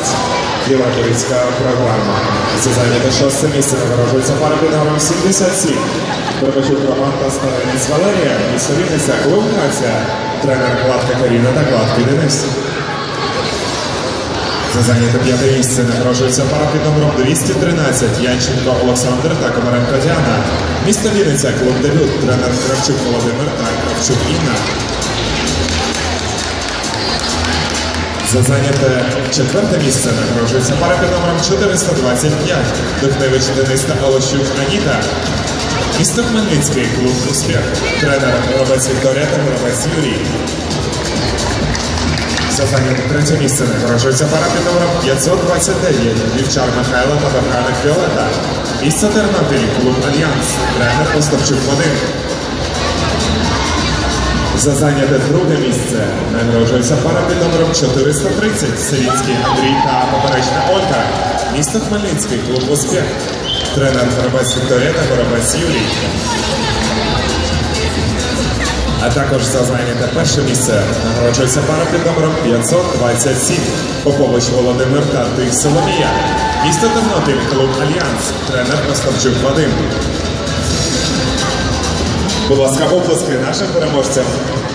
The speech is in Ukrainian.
Білокорівська програма. За зайняте 6-те місце нагороджується пара під номером 77. Перепочук Роман та Старинець Валерія. Місто Вінниця, клуб «Нація». Тренер Гладка Каріна та Гладкий Денис. За зайняте 5-те місце нагороджується пара під номером 213. Янченко Олександр та Комаренко Діана. Місто Вінниця, клуб «Дебют». Тренер Кравчук Володимир та Кравчук Інна. За зайняте 4-те місце нагороджується пара під номером 425. Духневич Денис та Олощук Аніта. Місто Хмельницький, клуб «Успіх». Тренер Горобець Вікторія та Горобець Юрій. За зайняте 3-те місце нагороджується пара під номером 529. Вівчар Михайло та Бограник Фіолета. Місто Тернопіль, клуб «Альянс». Тренер Остапчук Вадим. За зайняте 2-те місце нагороджується пара під номером 430. Сирінський Андрій та Поперечна Ольга. Місто Хмельницький, клуб «Успіх». Тренер Горобець Вікторія та Горобець Юрій. А також за зайняте 1-те місце нагороджується пара під номером 527. Попович Володимир та Тих Соломія. Місто Тернопіль, клуб «Альянс». Тренер Остапчук Вадим. Будь ласка, оплески нашим переможцям.